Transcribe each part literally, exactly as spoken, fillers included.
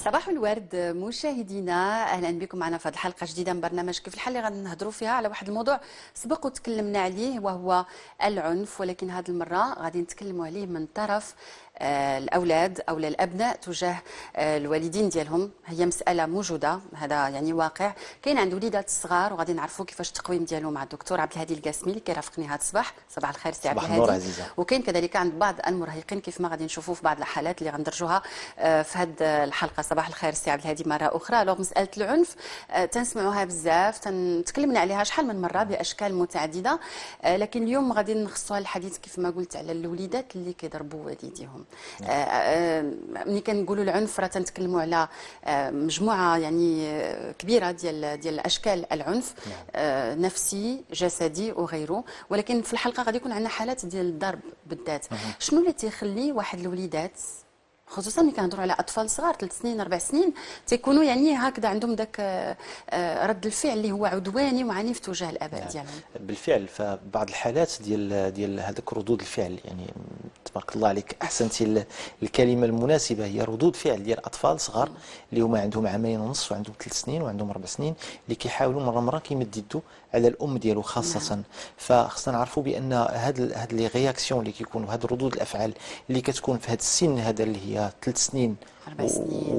صباح الورد مشاهدينا، اهلا بكم معنا في هذه الحلقه جديده من برنامج كيف الحل اللي غادي نهضروا فيها على واحد الموضوع سبق وتكلمنا عليه وهو العنف، ولكن هذه المره غادي نتكلموا عليه من طرف آه، الاولاد او الابناء تجاه آه، الوالدين ديالهم. هي مساله موجوده، هذا يعني واقع كاين عند وليدات الصغار، وغادي نعرفوا كيفاش التقويم ديالهم مع الدكتور عبد الهادي القاسمي اللي كيرافقني هذا الصباح. صباح الخير سي عبد صباح النور الهادي. عزيزة. وكاين كذلك عند بعض المراهقين كيف ما غادي نشوفوا في بعض الحالات اللي غندرجوها آه، في هذه الحلقه. صباح الخير سي عبد الهادي مره اخرى. لو مساله العنف آه، تنسمعوها بزاف، تنتكلمنا عليها شحال من مره باشكال متعدده، آه، لكن اليوم غادي نخصوها الحديث كيف ما قلت على الوليدات اللي كيضربوا والديهم. آه، ملي كنقولوا العنف راه تنتكلموا على آه، مجموعه يعني آه، كبيره ديال ديال اشكال العنف، آه، نفسي جسدي وغيره، ولكن في الحلقه غادي يكون عندنا حالات ديال الضرب بالذات. شنو اللي تيخلي واحد الوليدات خصوصا ملي كنهضروا على اطفال صغار ثلاث سنين اربع سنين تيكونوا يعني هكذا عندهم ذاك رد الفعل اللي هو عدواني وعنيف تجاه الاباء نعم. ديالهم؟ بالفعل فبعض الحالات ديال ديال هذاك ردود الفعل، يعني تبارك الله عليك احسنتي الكلمه المناسبه، هي ردود فعل ديال اطفال صغار اللي هما عندهم عامين ونصف وعندهم ثلاث سنين وعندهم اربع سنين، اللي كيحاولوا مره مره كيمد يدو على الام ديالو خاصه. نعم. فخصنا نعرفوا بان هاد هاد لي رياكسيون اللي كيكونوا، هاد ردود الافعال اللي كتكون في هذا السن هذا اللي هي ثلاث سنين اربع سنين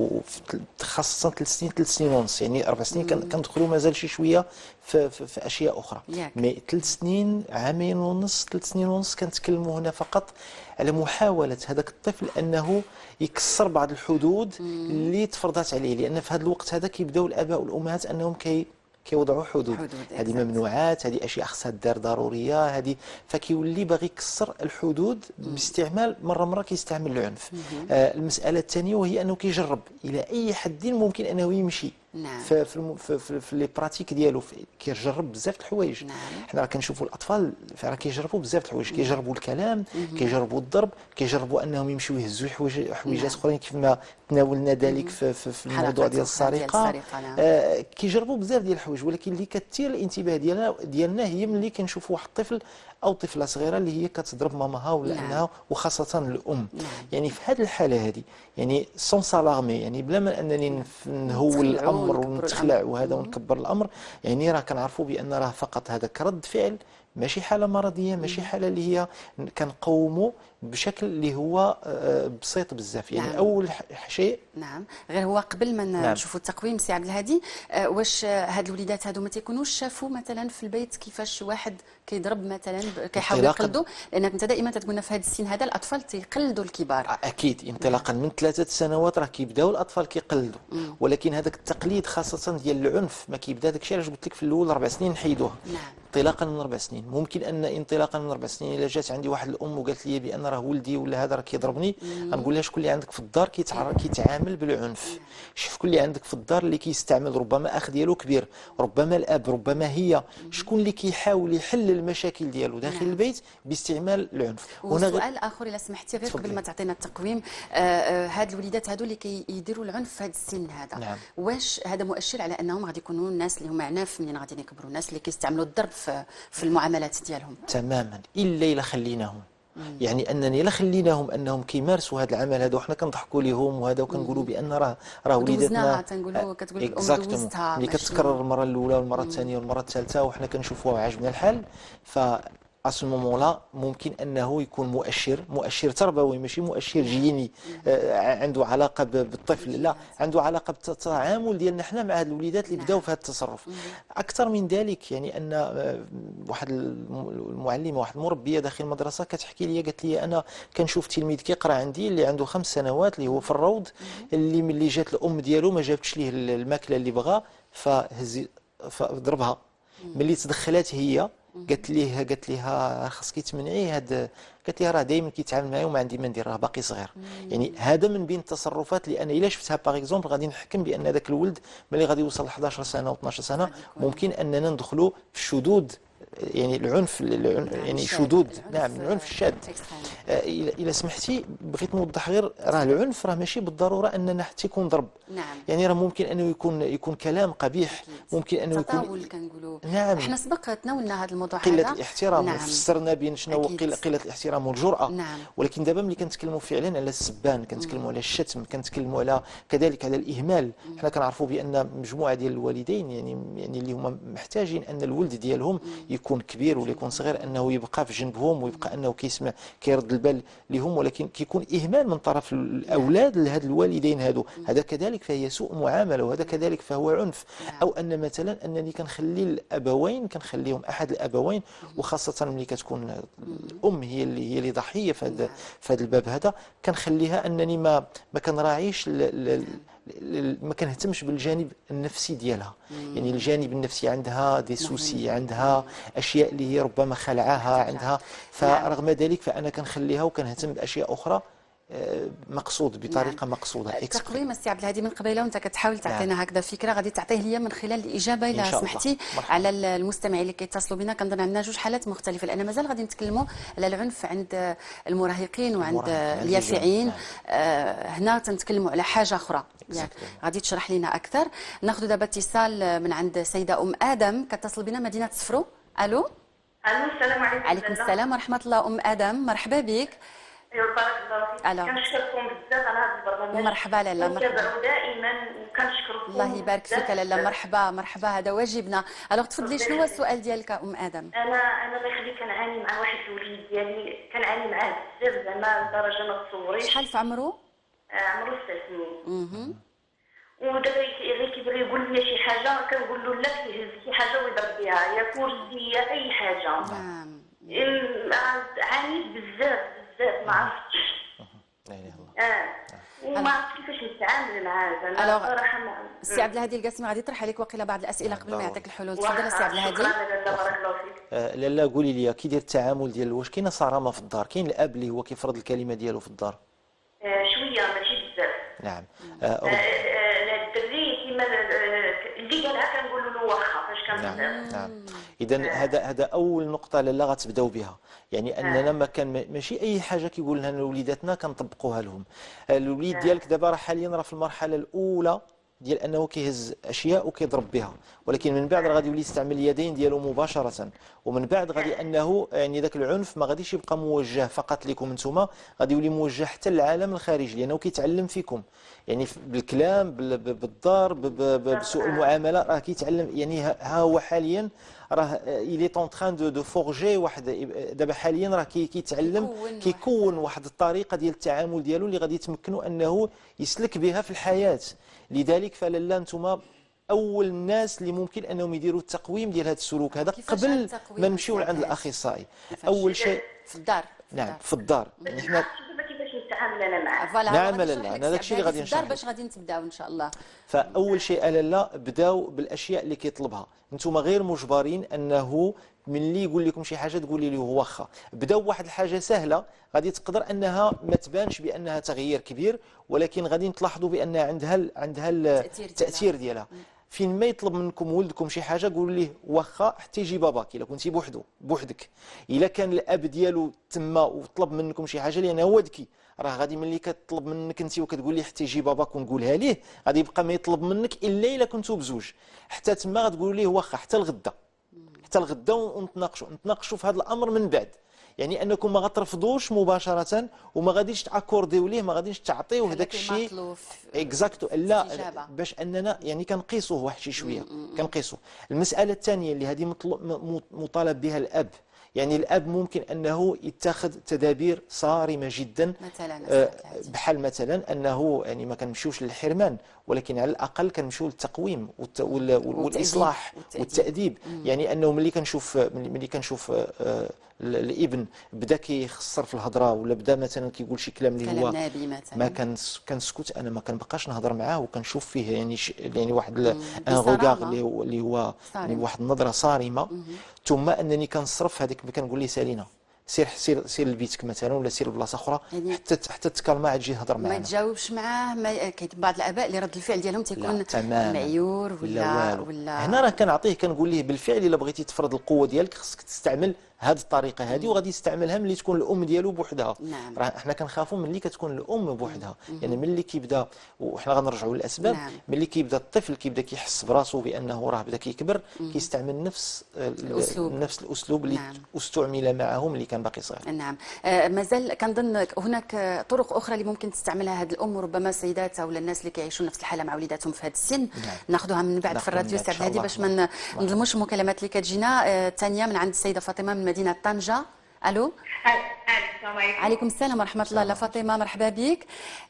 وخاصه ثلاث سنين ثلاث سنين ونص، يعني اربع سنين كندخلوا مازال شي شويه في, في, في اشياء اخرى. ياك. مي ثلاث سنين عامين ونص ثلاث سنين ونص كنتكلموا هنا فقط على محاوله هذاك الطفل انه يكسر بعض الحدود اللي تفرضات عليه، لان في هذا الوقت هذا كيبداو الاباء والامهات انهم كي كيوضعوا حدود, حدود. هذه ممنوعات، هذه اشياء خصها دار ضروريه، هذه فكيولي باغي يكسر الحدود باستعمال مره مره كيستعمل العنف. آه المساله الثانيه وهي انه كيجرب الى اي حد ممكن انه يمشي. نعم. في في في, في, في لي براتيك ديالو كيجرب بزاف د الحوايج. نعم. حنا راه كنشوفوا الاطفال راه كيجربوا بزاف د الحوايج، كيجربوا الكلام، كيجربوا الضرب، كيجربوا انهم يمشيو يهزوا حوايج حويجات اخرين كيف ما تناولنا ذلك في, في, في الموضوع ديال السرقه. نعم. آه كيجربوا بزاف ديال الحوايج، ولكن اللي كثير الانتباه ديالنا ديالنا هي ملي كنشوفوا واحد الطفل او طفله صغيره اللي هي كتضرب ماماها ولا نعم. انها وخاصه الام. نعم. يعني في هذه الحاله هذه يعني سون سالارمي، يعني بلا ما انني نهول الامر ونتخلع وهذا ونكبر الامر، يعني راه كنعرفوا بان راه فقط هذاك رد فعل، ماشي حاله مرضيه، ماشي حاله اللي هي كنقوموا بشكل اللي هو بسيط بزاف. يعني نعم. اول شيء نعم، غير هو قبل ما نعم. نشوفوا التقويم سي عبد الهادي، آه واش هاد الوليدات هادو ما تيكونوش شافوا مثلا في البيت كيفاش واحد كيضرب مثلا كيحاول يقلدوا؟ لانك انت دائما تتقولنا في هذا السن هذا الاطفال تيقلدوا الكبار. اكيد انطلاقا من ثلاثه سنوات راه كيبداو الاطفال كيقلدوا، ولكن هذاك التقليد خاصه ديال العنف ما كيبدا داك الشيء علاش قلت لك في الاول اربع سنين نحيدوها. نعم. انطلاقا من اربع سنين ممكن ان انطلاقا من اربع سنين الا جات عندي واحد الام وقالت لي بان راه ولدي ولا هذا راه كيضربني، غنقول لها شكون اللي عندك في الدار كيتعامل بالعنف؟ شكون اللي عندك في الدار اللي كيستعمل؟ ربما اخ ديالو كبير، ربما الاب، ربما هي، شكون اللي كيحاول يحل المشاكل ديالو داخل نعم. البيت باستعمال العنف. هنا سؤال اخر الا سمحتي غير قبل ما تعطينا التقويم، آه آه هاد الوليدات هادو اللي كيديروا العنف في هذا السن هذا، نعم. واش هذا مؤشر على انهم غادي يكونوا الناس اللي هما عناف منين غادي يكبروا، الناس اللي كيستعملوا الضرب في, في المعاملات ديالهم؟ تماما، الا الا خليناهم. يعني انني لا خليناهم انهم كيمارسوا هذا العمل هذا وحنا كنضحكوا لهم وهذا وكنقولوا بان راه راه وليداتنا تنقولوا كتقول الام دوزتها، ملي كتكرر المره الاولى والمره الثانيه والمره الثالثه وحنا كنشوفوها وعجبنا الحال، ف اسو مومون لا ممكن انه يكون مؤشر مؤشر تربوي، ماشي مؤشر جيني آه عنده علاقه بالطفل، لا عنده علاقه بالتعامل ديالنا حنا مع هاد الوليدات اللي بداو في هذا التصرف. اكثر من ذلك، يعني ان آه واحد المعلمه واحد المربيه داخل المدرسه كتحكي لي، قالت لي انا كنشوف تلميذ كيقرا عندي اللي عنده خمس سنوات اللي هو في الروض، اللي ملي جات الام ديالو ما جابتش ليه الماكله اللي بغا فهز فضربها. ملي تدخلات هي قالت ليه قالت لها خاصك تمنعيه هاد، قالت لها راه دائما كيتعامل معايا وما عندي ما ندير، راه باقي صغير. يعني هذا من بين التصرفات اللي انا الا شفتها باغ اكزومبل غادي نحكم بان هذاك الولد ملي غادي يوصل حداش سنه و اثناش سنه ممكن اننا ندخلوا في شذوذ يعني العنف العنف- نعم، يعني الشاذ. شذوذ، العنف، نعم العنف آه، الشاذ. إكستريم. آه، إلا إلا سمحتي بغيت نوضح غير، راه العنف راه ماشي بالضروره اننا حتى يكون ضرب. نعم. يعني راه ممكن انه يكون يكون كلام قبيح، أكيد. ممكن انه يكون تطاول كنقولوا. نعم احنا سبق تناولنا هذا الموضوع قله هذا. الاحترام، نعم. وفسرنا بين شنو هو أكيد. قله قله الاحترام والجرأه. نعم. ولكن دابا ملي كنتكلموا فعلا على السبان، كنتكلموا على الشتم، كنتكلموا على كذلك على الاهمال. حنا كنعرفوا بان مجموعه ديال الوالدين يعني يعني اللي هما محتاجين ان الولد ديالهم يكون كبير ولا يكون صغير انه يبقى في جنبهم، ويبقى انه كيسمع كيرد البال لهم، ولكن كيكون اهمال من طرف الاولاد لهاد الوالدين هادو. هذا كذلك فهي سوء معامله، وهذا كذلك فهو عنف. او ان مثلا انني كنخلي الابوين كنخليهم احد الابوين، وخاصه ملي كتكون الام هي اللي هي اللي ضحيه في هذا في هذا الباب هذا، كنخليها انني ما ما كنراعيش ل- ل- ل- ما كنهتمش بالجانب النفسي ديالها. يعني الجانب النفسي عندها دي سوسي، عندها اشياء اللي هي ربما خلعاها عندها، فرغم ذلك فانا كنخليها وكنهتم باشياء اخرى آه، مقصود بطريقه مقصوده. التقويم السي عبد الهادي من قبيله وانت كتحاول تعطينا نعم. هكذا فكره غادي تعطيه ليا من خلال الاجابه إن الا شاء الله. سمحتي مرحبا. على المستمعين اللي كيتصلوا بنا. كنظن عندنا جوج حالات مختلفه لان مازال غادي نتكلموا على العنف عند المراهقين وعند المراهقين، عند اليافعين. الجميع. آه هنا تنتكلموا على حاجه اخرى ياك Exactly. غادي تشرح لنا اكثر. ناخذ دابا اتصال من عند السيده ام ادم كتصل بنا مدينه صفرو. الو. الو السلام عليكم. عليكم السلام ورحمه الله ام ادم، مرحبا بك. ايوا بارك الله فيك. ألو. كنشكركم بزاف على هذا البرنامج. مرحبا لاله، مرحبا. كنتابعوا دائما وكنشكركم. الله يبارك فيك لاله، مرحبا مرحبا، هذا واجبنا. الوغ تفضلي، شنو هو السؤال ديالك ام ادم؟ انا انا الله يخليك كنعاني مع واحد الوليد ديالي، كنعاني معاه بزاف زعما لدرجه ما تصوريش. شحال في عمره؟ آه، عمرو تسع سنين. اها. ودابا غير كيبغي يقول لي شي حاجه كنقول له لا، كيهز شي حاجه ويضرب بها، يا كرسي يا اي حاجه. نعم. إم- عانيت بزاف بزاف ما عرفتش. لا اله الا الله. اه وما عرفتش كيفاش نتعامل معاه زعما ألوغ، صراحه ما. السي عبد الهادي القاسمي غادي يطرح عليك وقيله بعض الاسئله قبل ما يعطيك الحلول. تفضل السي عبد الهادي. شكرا لاله، بارك الله فيك. آه، لالا قولي لي كي داير التعامل ديال، واش كاينه صرامه في الدار؟ كاين الاب اللي هو كيفرض الكلمه ديالو في الدار؟ آه، شويه ماشي بزاف. نعم. آه، آه، آه، آه، الدري كيما آه، اللي قالها كنقولوا له واخا فاش نعم كنبداو. نعم. اذا هذا هذا اول نقطه لالا غتبداو بها، يعني اننا ما كان ماشي اي حاجه كيقول لنا وليداتنا كنطبقوها لهم. الوليد ديالك دابا راه حاليا راه في المرحله الاولى ديال انه كيهز اشياء وكيضرب بها، ولكن من بعد راه غادي يولي يستعمل اليدين ديالو مباشره، ومن بعد غادي انه يعني ذاك العنف ما غاديش يبقى موجه فقط لكم انتم، غادي يولي موجه حتى للعالم الخارجي، لانه كيتعلم فيكم، يعني بالكلام بالضرب بسوء المعامله راه كيتعلم. يعني ها هو حاليا راه إلي طون تران دو دو فورجي واحد دابا حاليا راه كيتعلم كيكون واحد الطريقه ديال التعامل ديالو اللي غادي يتمكنوا انه يسلك بها في الحياه. لذلك فلالا انتم اول الناس اللي ممكن انهم يديروا التقويم ديال هذا السلوك هذا قبل ما نمشيو لعند الاخصائي. اول شيء في الدار. نعم في الدار. يعني حنا كيفاش نتعامل انا معاه. فوالا نعم لالا، انا داك الشيء اللي غادي نشرح باش غادي نتبداو ان شاء الله. فاول شيء لالا بداو بالاشياء اللي كيطلبها، انتم غير مجبرين انه ملي يقول لكم شي حاجه تقولي له واخا. بداو بواحد الحاجه سهله غادي تقدر انها ما تبانش بانها تغيير كبير، ولكن غادي تلاحظوا بان عندها عندها التاثير ديالها. فين ما يطلب منكم ولدكم شي حاجه قولوا ليه واخا حتى يجي باباك الا كنتي بوحدو بوحدك. الا كان الاب ديالو تما وطلب منكم شي حاجه لان هو ذكي، راه غادي ملي كتطلب منك انت وكتقول لي حتى يجي باباك ونقولها ليه، غادي يبقى ما يطلب منك الا الا كنتو بزوج. حتى تما غتقولوا ليه واخا حتى الغدا، حتى الغدا ونتناقشوا نتناقشوا في هذا الامر من بعد. يعني انكم ما غترفضوش مباشره وما غاديش تعاكورديو ليه، ما غاديش تعطيوه هذاك الشيء اكزاكتو. لا باش اننا يعني كنقيسوه واحد شي شويه كنقيسوه. المساله الثانيه اللي هذه مطالب بها الاب، يعني الاب ممكن انه يتخذ تدابير صارمه جدا، مثلا بحال مثلا انه يعني ما كنمشيوش للحرمان، ولكن على الاقل كنمشيو للتقويم والاصلاح والتاديب. يعني انه ملي كنشوف ملي كنشوف الابن بدا كيخسر في الهضره ولا بدا مثلا كيقول شي كلام اللي هو ما كنسكت، انا ما كنبقاش نهضر معاه وكنشوف فيه يعني يعني واحد ان غوغار اللي هو اللي هو يعني واحد النظره صارمه، ثم انني كنصرف هذيك كنقول ليه سالينا سير سير سير لبيتك مثلا ولا سير لبلاصه اخرى يعني حتى حتى تكالما عاد تجي تهضر ما معنا. يتجاوبش معاه. ما كاين بعض الاباء اللي رد الفعل ديالهم تيكون معيور لا ولا والو. ولا هنا راه كنعطيه كنقول ليه بالفعل الا بغيتي تفرض القوه ديالك خصك تستعمل هذه الطريقه هذه، وغادي يستعملها ملي تكون الام ديالو بوحدها. نعم. راه حنا كنخافوا ملي كتكون الام بوحدها، يعني ملي كيبدا، وحنا غنرجعوا للاسباب. نعم. ملي كيبدا الطفل كيبدا كيحس براسو بانه راه بدا كيكبر، كيستعمل نفس الأسلوب. نفس الاسلوب اللي نعم. استعمل معه ملي كان باقي صغير. نعم. آه مازال كنظن هناك طرق اخرى اللي ممكن تستعملها هذه الام، وربما السيدات او الناس اللي كيعيشوا نفس الحاله مع وليداتهم في هذا السن. نعم. ناخذوها من بعد في الراديو سي عبد الهادي باش ما نظلموش المكالمات اللي كتجينا. الثانيه آه من عند السيده فاطمه من مدينه طنجه. الو. السلام عليكم. عليكم السلام ورحمه الله. لا فاطمه مرحبا بك.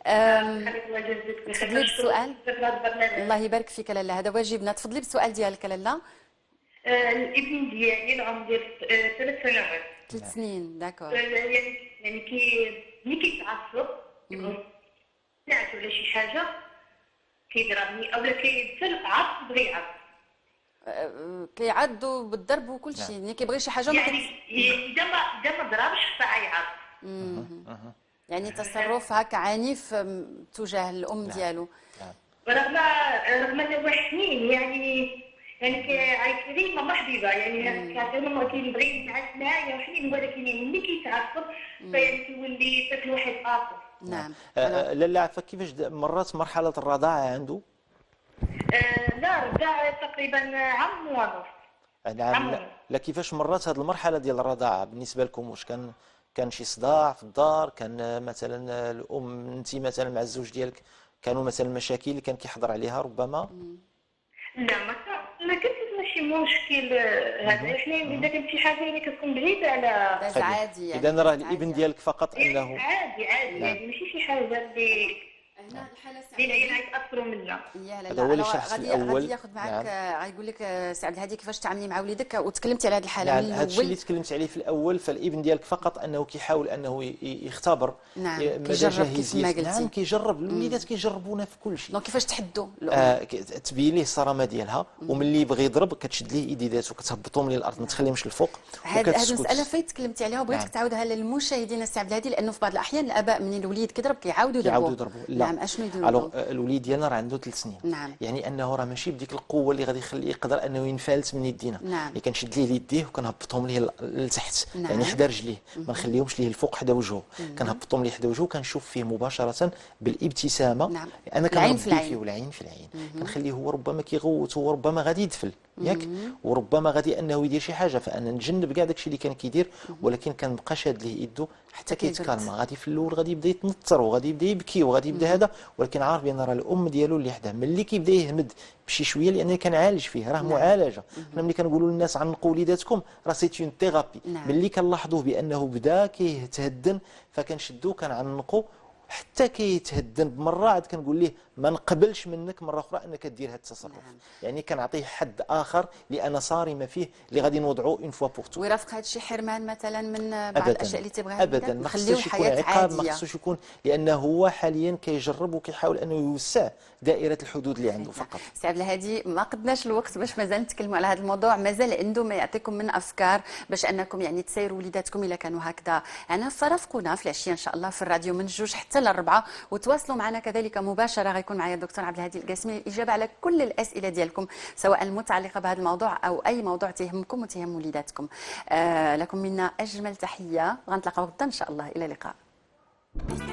تفضلي بالسؤال. الله يبارك فيك لاله، هذا واجبنا. تفضلي بالسؤال ديالك لاله. الابن ديالي العمر ديال ثلاث سنوات. ثلاث سنين داكور. يعني يعني كي ملي كيتعصب نعس ولا شي حاجه كيضربني اولا كيبدا عصب بغي يعصب. كيعضوا بالضرب وكل شيء، يعني كيبغي شي حاجه ما يعني اذا ما اذا ما ضربش فغيعصب. يعني تصرف هكا عنيف تجاه الام ديالو. رغم رغم انه حنين، يعني يعني كيعيط ماما حبيبه، يعني كيعطي ماما كيبغي يتعاش معايا وحنين، ولكن ملي كيتعصب فيعني كيولي طفل واحد اخر. نعم. لاله عفاك، كيفاش مرات مرحله الرضاعه عنده؟ آه لا رضع تقريبا عام ونص. نعم. لا, لا كيفاش مرات هذه المرحله ديال الرضاعه بالنسبه لكم؟ واش كان كان شي صداع في الدار؟ كان مثلا الام انت مثلا مع الزوج ديالك كانوا مثلا مشاكل اللي كان كيحضر عليها ربما؟ لا ما ما كانش ماشي مشكل هذا. حنا اذا كانت شي حاجه اللي كتكون بعيده على عادي. يعني اذا راه الابن ديالك فقط انه عادي عادي، يعني ماشي شي حاجه اللي هنا الحاله اللي غيتاثروا منها. هذا هو اللي شخص غادي الاول غادي ياخذ معك. غايقول لك سي عبد الهادي كيفاش تعاملي مع وليدك، وتكلمتي على هذه الحاله نعم. من هذا الشيء اللي الاول. تكلمت عليه في الاول، فالابن ديالك فقط انه كيحاول انه يختبر. نعم. مدى كيجرب كيف ما جاهزية. قلتي. نعم كيجرب. الوليدات كيجربونا في كل شيء. دونك كيفاش تحدوا آه تبين ليه الصرامه ديالها، وملي يبغي يضرب كتشد ليه ايديداتو وكتهبطهم للارض، ما تخليهمش الفوق. هذه هذه المساله فايت تكلمتي عليها وبغيتك نعم. تعاودها للمشاهدين السي عبد الهادي، لانه في بعض الاحيان الاباء منين الوليد كيضرب كيعاودوا يعاودوا يضربوا. يضربوا. لا. نعم. اشنو يديروا؟ الوغ الوليد ديالنا راه عنده ثلاث سنين. نعم. يعني انه راه ماشي بديك القوه اللي غادي يخليه يقدر انه ينفلت من يدينا. نعم. اللي كنشد ليه يديه وكنهبطهم ليه لتحت. نعم. يعني حدا رجليه، ما نخليهمش ليه الفوق حدا وجهه، كنهبطهم ليه حدا وجهه، كنشوف فيه مباشره بالابتسامه. نعم. انا العين في كنربي العين. فيه والعين في العين. كنخليه هو ربما كيغوت، هو ربما غادي يدفل ياك، وربما غادي انه يدير شي حاجه، فانا نجنب كاع داكشي اللي كان كيدير، ولكن كنبقى شاد ليه يدو حتى كيتكالما. غادي في الاول غادي يبدا يتنطر وغادي يبدا يبكي وغادي يبدا هذا، ولكن عارف بان راه الام ديالو اللي حداه. ملي كيبدا يهمد بشي شويه، لان كنعالج فيه، راه معالجه. حنا ملي كنقولوا للناس عنقوا وليداتكم راه سيت اون ثيرابي. ملي كنلاحظوه بانه بدا كيتهدن فكنشدو كنعنقوا حتى كيتهدن بمره، عاد كنقول ليه ما نقبلش منك مره اخرى انك دير هذا التصرف. نعم. يعني كنعطيه حد اخر اللي انا صارمه فيه، اللي غادي نوضعوه اون فوا بور تو. ويرافق هذا الشيء حرمان مثلا من بعض أبداً. الاشياء اللي تبغيها ابدا ما خصوش يكون عقاب، ما خصوش يكون، لانه هو حاليا كيجرب وكيحاول انه يوسع دائره الحدود اللي عنده فقط. سي عبد الهادي ما قدناش الوقت باش مازال نتكلموا على هذا الموضوع، مازال عنده ما يعطيكم من افكار باش انكم يعني تسيروا وليداتكم الا كانوا هكذا. انا فرافقونا في العشيه ان شاء الله في الراديو من الجوج حتى للربعه، وتواصلوا معنا كذلك مباشره. غيكون معايا الدكتور عبد الهادي القاسمي الاجابه على كل الاسئله ديالكم، سواء المتعلقه بهذا الموضوع او اي موضوع تهمكم وتهم وليداتكم. آه لكم منا اجمل تحيه، غنتلاقاو غدا ان شاء الله. الى اللقاء.